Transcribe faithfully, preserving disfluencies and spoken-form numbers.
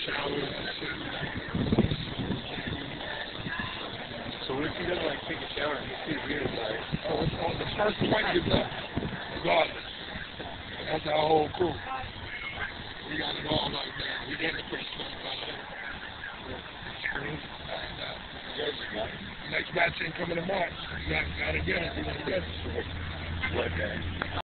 showers and shit. So what if you gotta like take a shower and you see weird like Oh, it's on the first point is up, regardless. That's our whole crew. We got it all like that. We get the first point by that. And, uh, yes, next match ain't coming to March. You got, got to get it. You got to get it. what that?